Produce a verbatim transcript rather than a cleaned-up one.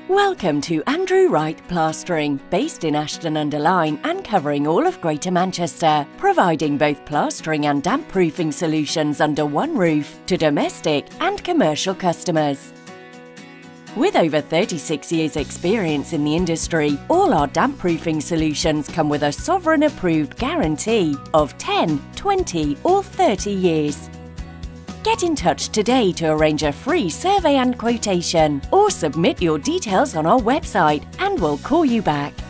Welcome to Andrew Wright Plastering, based in Ashton-under-Lyne and covering all of Greater Manchester, providing both plastering and damp-proofing solutions under one roof to domestic and commercial customers. With over thirty-six years' experience in the industry, all our damp-proofing solutions come with a Sovereign-approved guarantee of ten, twenty or thirty years. Get in touch today to arrange a free survey and quotation, or submit your details on our website and we'll call you back.